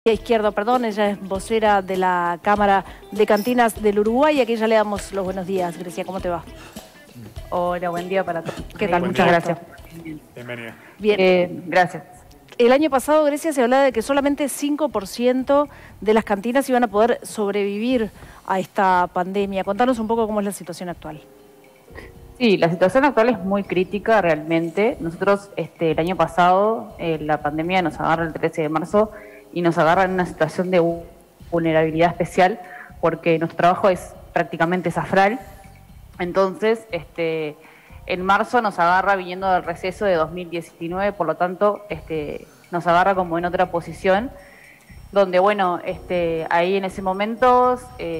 Izquierdo, perdón, ella es vocera de la Cámara de Cantinas del Uruguay y aquí ya le damos los buenos días. Grecia, ¿cómo te va? Hola, buen día para todos. ¿Qué tal? Muchas gracias. Bienvenida. Bien. Gracias. El año pasado, Grecia, se hablaba de que solamente 5% de las cantinas iban a poder sobrevivir a esta pandemia. Contanos un poco cómo es la situación actual. Sí, la situación actual es muy crítica realmente. Nosotros el año pasado, la pandemia nos agarra el 13 de marzo y nos agarra en una situación de vulnerabilidad especial porque nuestro trabajo es prácticamente safral. Entonces, en marzo nos agarra viniendo del receso de 2019, por lo tanto, nos agarra como en otra posición, donde, bueno, ahí en ese momento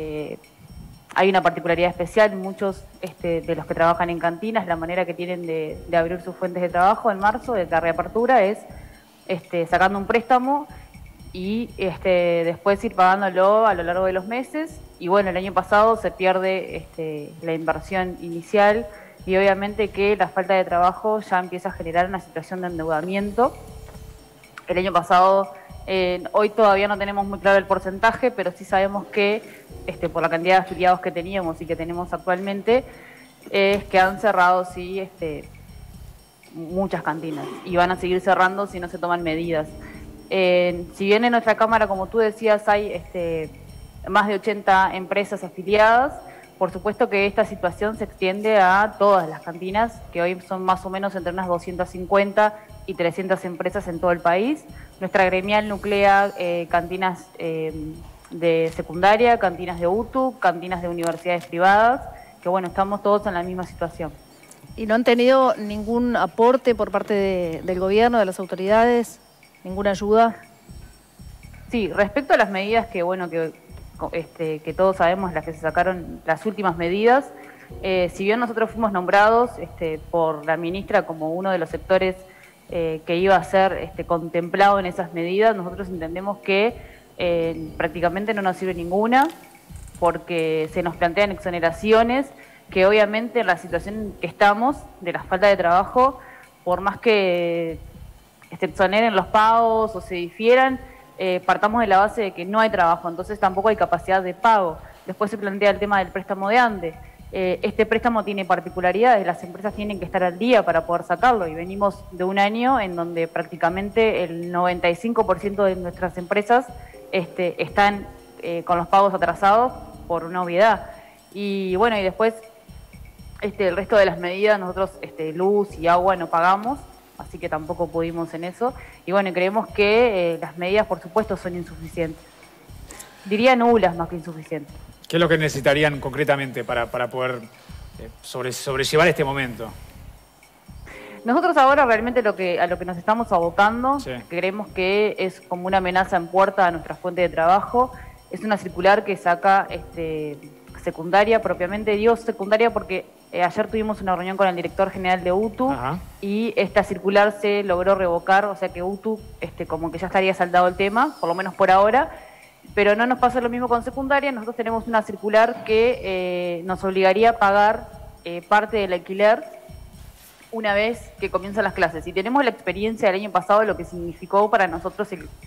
hay una particularidad especial. Muchos de los que trabajan en cantinas, la manera que tienen de abrir sus fuentes de trabajo en marzo, de la reapertura, es sacando un préstamo y después ir pagándolo a lo largo de los meses. Y bueno, el año pasado se pierde la inversión inicial y obviamente que la falta de trabajo ya empieza a generar una situación de endeudamiento. El año pasado, hoy todavía no tenemos muy claro el porcentaje, pero sí sabemos que por la cantidad de afiliados que teníamos y que tenemos actualmente, es que han cerrado sí muchas cantinas y van a seguir cerrando si no se toman medidas. Si bien en nuestra Cámara, como tú decías, hay más de 80 empresas afiliadas, por supuesto que esta situación se extiende a todas las cantinas, que hoy son más o menos entre unas 250 y 300 empresas en todo el país. Nuestra gremial nuclea cantinas de secundaria, cantinas de UTU, cantinas de universidades privadas, que bueno, estamos todos en la misma situación. ¿Y no han tenido ningún aporte por parte del gobierno, de las autoridades? ¿Ninguna ayuda? Sí, respecto a las medidas que, bueno, que todos sabemos, las que se sacaron, las últimas medidas, si bien nosotros fuimos nombrados por la ministra como uno de los sectores que iba a ser contemplado en esas medidas, nosotros entendemos que prácticamente no nos sirve ninguna, porque se nos plantean exoneraciones que obviamente en la situación en que estamos, de la falta de trabajo, por más que se exoneren los pagos o se difieran, partamos de la base de que no hay trabajo, entonces tampoco hay capacidad de pago. Después se plantea el tema del préstamo de ANDE. Este préstamo tiene particularidades, las empresas tienen que estar al día para poder sacarlo y venimos de un año en donde prácticamente el 95% de nuestras empresas están con los pagos atrasados por una obviedad. Y bueno, y después el resto de las medidas, nosotros luz y agua no pagamos, así que tampoco pudimos en eso. Y bueno, creemos que las medidas, por supuesto, son insuficientes. Diría nulas más que insuficientes. ¿Qué es lo que necesitarían concretamente para poder sobrellevar este momento? Nosotros ahora realmente a lo que nos estamos abocando, sí, creemos que es como una amenaza en puerta a nuestra fuente de trabajo. Es una circular que saca secundaria propiamente. Digo secundaria porque ayer tuvimos una reunión con el director general de UTU. Ajá. Y esta circular se logró revocar, o sea que UTU como que ya estaría saldado el tema, por lo menos por ahora, pero no nos pasa lo mismo con secundaria. Nosotros tenemos una circular que nos obligaría a pagar parte del alquiler una vez que comienzan las clases. Y tenemos la experiencia del año pasado de lo que significó para nosotros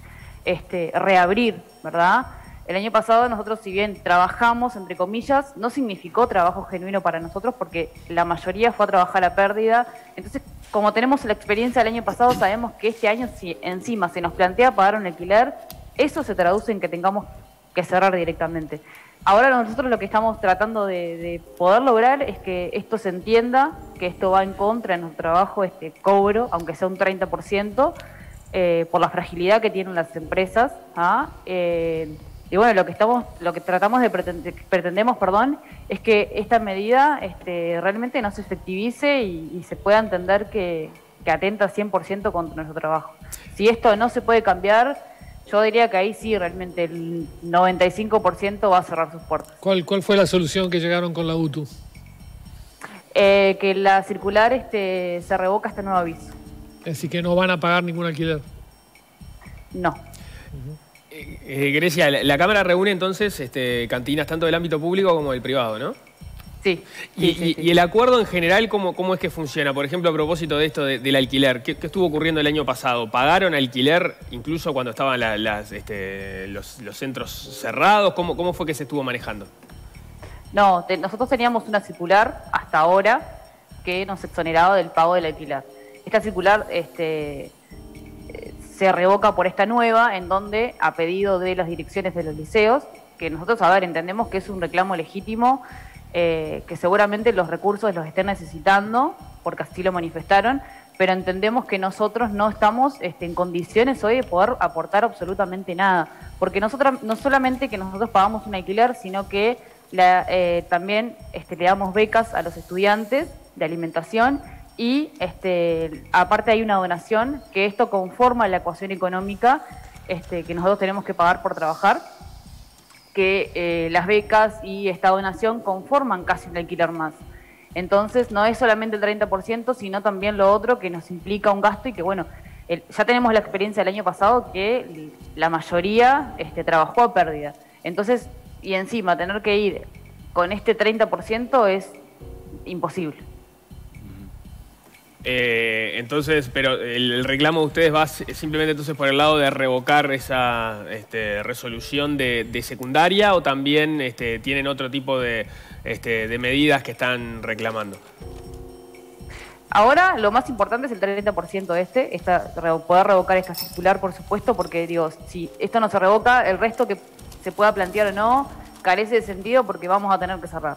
reabrir, ¿verdad? El año pasado nosotros, si bien trabajamos, entre comillas, no significó trabajo genuino para nosotros porque la mayoría fue a trabajar a pérdida. Entonces, como tenemos la experiencia del año pasado, sabemos que este año, si encima se nos plantea pagar un alquiler, eso se traduce en que tengamos que cerrar directamente. Ahora nosotros lo que estamos tratando de poder lograr es que esto se entienda, que esto va en contra de nuestro trabajo, cobro, aunque sea un 30%, por la fragilidad que tienen las empresas, ¿ah? Y bueno, lo que pretendemos, es que esta medida realmente no se efectivice y se pueda entender que atenta 100% contra nuestro trabajo. Si esto no se puede cambiar, yo diría que ahí sí realmente el 95% va a cerrar sus puertas. ¿Cuál fue la solución que llegaron con la UTU? Que la circular se revoca este nuevo aviso. Así que no van a pagar ningún alquiler. No. Grecia, la Cámara reúne entonces cantinas tanto del ámbito público como del privado, ¿no? Sí. Y el acuerdo en general, ¿cómo es que funciona? Por ejemplo, a propósito de esto del alquiler, ¿qué estuvo ocurriendo el año pasado? ¿Pagaron alquiler incluso cuando estaban los centros cerrados? ¿Cómo fue que se estuvo manejando? No, nosotros teníamos una circular hasta ahora que nos exoneraba del pago del alquiler. Esta circular se revoca por esta nueva, en donde, a pedido de las direcciones de los liceos, que nosotros, entendemos que es un reclamo legítimo, que seguramente los recursos los estén necesitando, porque así lo manifestaron, pero entendemos que nosotros no estamos en condiciones hoy de poder aportar absolutamente nada, porque nosotros no solamente que nosotros pagamos un alquiler, sino que también le damos becas a los estudiantes de alimentación y aparte hay una donación que esto conforma la ecuación económica que nosotros tenemos que pagar por trabajar, que las becas y esta donación conforman casi un alquiler más. Entonces no es solamente el 30%, sino también lo otro que nos implica un gasto y que bueno, ya tenemos la experiencia del año pasado que la mayoría trabajó a pérdida. Entonces, y encima tener que ir con este 30% es imposible. Entonces, pero el reclamo de ustedes va simplemente entonces por el lado de revocar esa resolución de secundaria, o también tienen otro tipo de medidas que están reclamando. Ahora lo más importante es el 30% poder revocar esta circular, por supuesto, porque digo, si esto no se revoca, el resto que se pueda plantear o no carece de sentido porque vamos a tener que cerrar.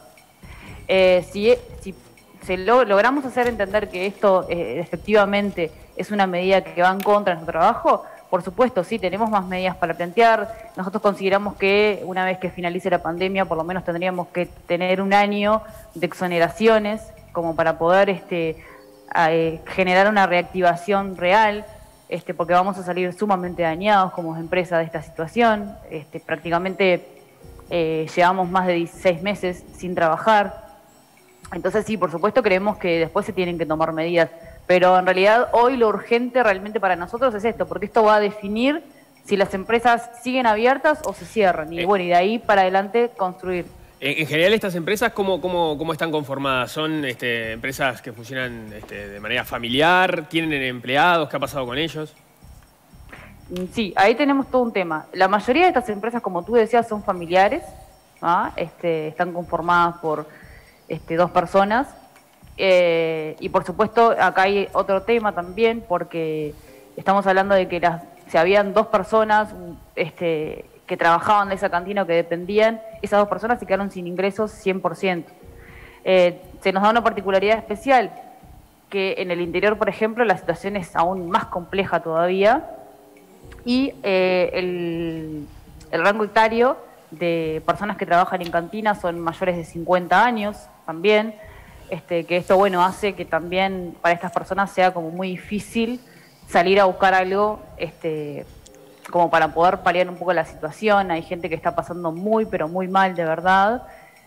Si logramos hacer entender que esto efectivamente es una medida que va en contra de nuestro trabajo, por supuesto, sí, tenemos más medidas para plantear. Nosotros consideramos que una vez que finalice la pandemia, por lo menos tendríamos que tener un año de exoneraciones como para poder generar una reactivación real, porque vamos a salir sumamente dañados como empresa de esta situación. Prácticamente llevamos más de 16 meses sin trabajar. Entonces sí, por supuesto creemos que después se tienen que tomar medidas, pero en realidad hoy lo urgente realmente para nosotros es esto, porque esto va a definir si las empresas siguen abiertas o se cierran, y bueno, y de ahí para adelante construir. En general, estas empresas, ¿cómo están conformadas? ¿Son empresas que funcionan de manera familiar? ¿Tienen empleados? ¿Qué ha pasado con ellos? Sí, ahí tenemos todo un tema. La mayoría de estas empresas, como tú decías, son familiares, ¿ah? Están conformadas por 2 personas. Y por supuesto, acá hay otro tema también, porque estamos hablando de que si habían 2 personas que trabajaban de esa cantina o que dependían, esas 2 personas se quedaron sin ingresos 100%. Se nos da una particularidad especial, que en el interior, por ejemplo, la situación es aún más compleja todavía, y el rango etario de personas que trabajan en cantinas son mayores de 50 años también, que esto bueno hace que también para estas personas sea como muy difícil salir a buscar algo como para poder paliar un poco la situación. Hay gente que está pasando muy pero muy mal, de verdad,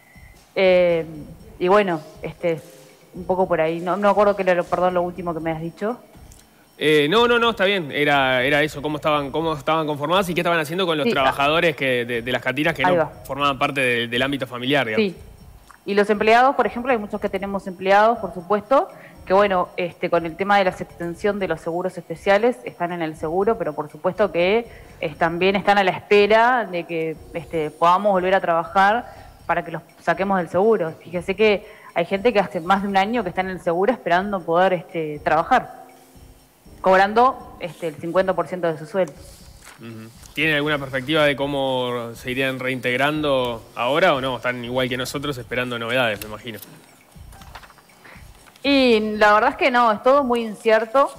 y bueno, un poco por ahí. No me acuerdo qué era lo último que me has dicho. No, está bien. Era eso, cómo estaban conformadas y qué estaban haciendo con los trabajadores de las cantinas que no formaban parte del ámbito familiar, digamos. Sí. Y los empleados, por ejemplo, hay muchos que tenemos empleados, por supuesto, que bueno, con el tema de la extensión de los seguros especiales, están en el seguro, pero por supuesto que también están a la espera de que podamos volver a trabajar para que los saquemos del seguro. Fíjese que hay gente que hace más de un año que está en el seguro esperando poder trabajar, cobrando el 50% de su sueldo. ¿Tienen alguna perspectiva de cómo se irían reintegrando ahora o no? Están igual que nosotros esperando novedades, me imagino. Y la verdad es que no, es todo muy incierto,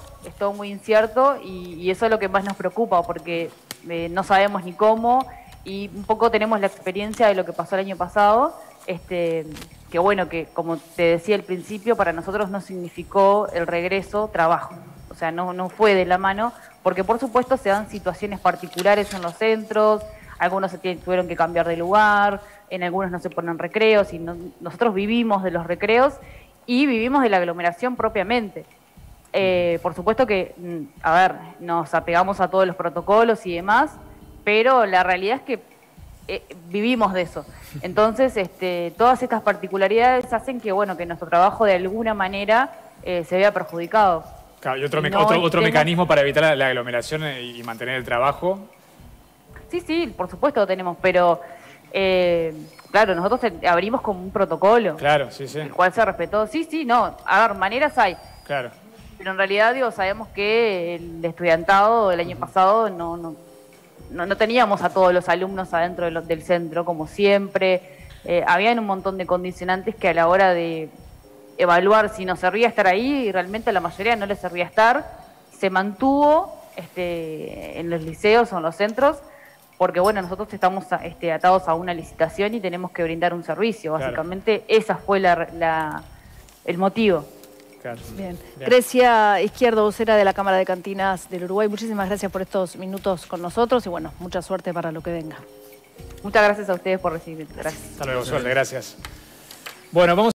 y eso es lo que más nos preocupa, porque no sabemos ni cómo, y un poco tenemos la experiencia de lo que pasó el año pasado, que bueno, que como te decía al principio, para nosotros no significó el regreso trabajo. O sea, no fue de la mano, porque por supuesto se dan situaciones particulares en los centros, algunos tuvieron que cambiar de lugar, en algunos no se ponen recreos, y nosotros vivimos de los recreos y vivimos de la aglomeración propiamente. Por supuesto que, nos apegamos a todos los protocolos y demás, pero la realidad es que vivimos de eso. Entonces, todas estas particularidades hacen que, bueno, que nuestro trabajo de alguna manera se vea perjudicado. Claro, y otro mecanismo para evitar la aglomeración y mantener el trabajo. Sí, por supuesto lo tenemos, pero claro, nosotros abrimos como un protocolo. Claro, sí. El cual se respetó. Sí, no, a ver, maneras hay. Claro. Pero en realidad, digo, sabemos que el estudiantado el año pasado no teníamos a todos los alumnos adentro del centro, como siempre. Habían un montón de condicionantes que a la hora de evaluar si nos servía estar ahí, y realmente a la mayoría no les servía estar, se mantuvo en los liceos o en los centros, porque bueno, nosotros estamos atados a una licitación y tenemos que brindar un servicio. Claro. Básicamente esa fue el motivo. Claro. Bien. Grecia Izquierdo, vocera de la Cámara de Cantinas del Uruguay, muchísimas gracias por estos minutos con nosotros y bueno, mucha suerte para lo que venga. Muchas gracias a ustedes por recibirme. Gracias. Hasta luego, suerte, gracias. Bueno, vamos